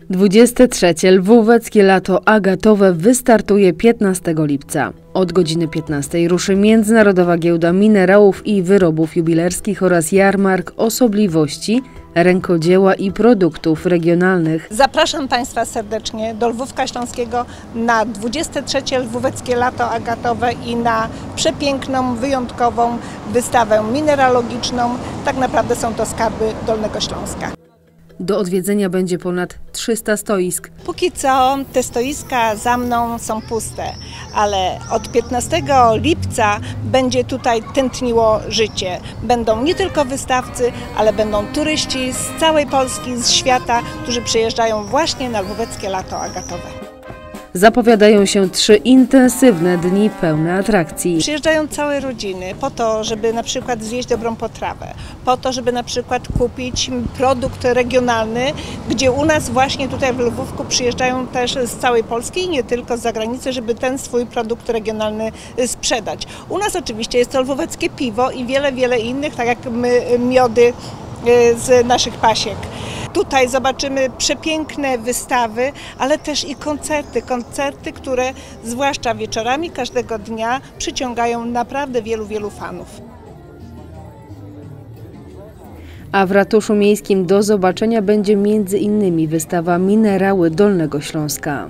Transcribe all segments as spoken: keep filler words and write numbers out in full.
dwudzieste trzecie Lwóweckie Lato Agatowe wystartuje piętnastego lipca. Od godziny piętnastej ruszy Międzynarodowa Giełda Minerałów i Wyrobów Jubilerskich oraz jarmark osobliwości, rękodzieła i produktów regionalnych. Zapraszam Państwa serdecznie do Lwówka Śląskiego na dwudzieste trzecie Lwóweckie Lato Agatowe i na przepiękną, wyjątkową wystawę mineralogiczną. Tak naprawdę są to skarby Dolnego Śląska. Do odwiedzenia będzie ponad trzysta stoisk. Póki co te stoiska za mną są puste, ale od piętnastego lipca będzie tutaj tętniło życie. Będą nie tylko wystawcy, ale będą turyści z całej Polski, z świata, którzy przyjeżdżają właśnie na Lwóweckie Lato Agatowe. Zapowiadają się trzy intensywne dni pełne atrakcji. Przyjeżdżają całe rodziny po to, żeby na przykład zjeść dobrą potrawę, po to, żeby na przykład kupić produkt regionalny, gdzie u nas właśnie tutaj w Lwówku przyjeżdżają też z całej Polski i nie tylko z zagranicy, żeby ten swój produkt regionalny sprzedać. U nas oczywiście jest to lwóweckie piwo i wiele, wiele innych, tak jak my, miody z naszych pasiek. Tutaj zobaczymy przepiękne wystawy, ale też i koncerty, koncerty, które zwłaszcza wieczorami każdego dnia przyciągają naprawdę wielu, wielu fanów. A w ratuszu miejskim do zobaczenia będzie między innymi wystawa Minerały Dolnego Śląska.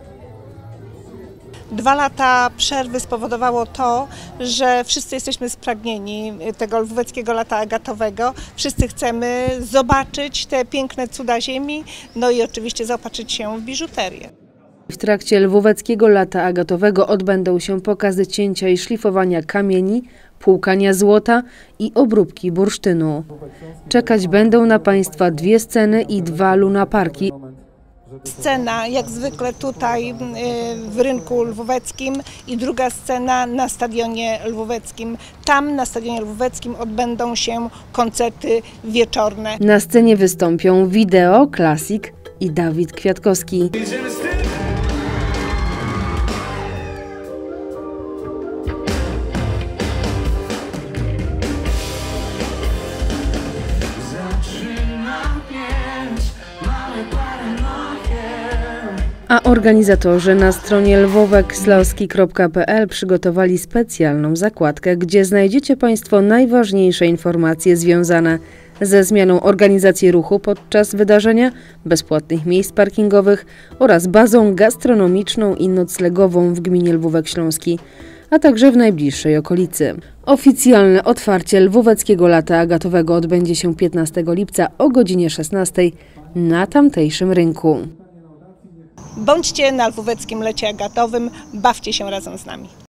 Dwa lata przerwy spowodowało to, że wszyscy jesteśmy spragnieni tego Lwóweckiego Lata Agatowego. Wszyscy chcemy zobaczyć te piękne cuda ziemi, no i oczywiście zaopatrzyć się w biżuterię. W trakcie Lwóweckiego Lata Agatowego odbędą się pokazy cięcia i szlifowania kamieni, płukania złota i obróbki bursztynu. Czekać będą na Państwa dwie sceny i dwa lunaparki. Scena jak zwykle tutaj w rynku lwóweckim i druga scena na stadionie lwóweckim. Tam na stadionie lwóweckim odbędą się koncerty wieczorne. Na scenie wystąpią Wideo, Klasik i Dawid Kwiatkowski. A organizatorzy na stronie lwówek śląski kropka p l przygotowali specjalną zakładkę, gdzie znajdziecie Państwo najważniejsze informacje związane ze zmianą organizacji ruchu podczas wydarzenia, bezpłatnych miejsc parkingowych oraz bazą gastronomiczną i noclegową w gminie Lwówek Śląski, a także w najbliższej okolicy. Oficjalne otwarcie Lwóweckiego Lata Agatowego odbędzie się piętnastego lipca o godzinie szesnastej na tamtejszym rynku. Bądźcie na Lwóweckim Lecie Agatowym, bawcie się razem z nami.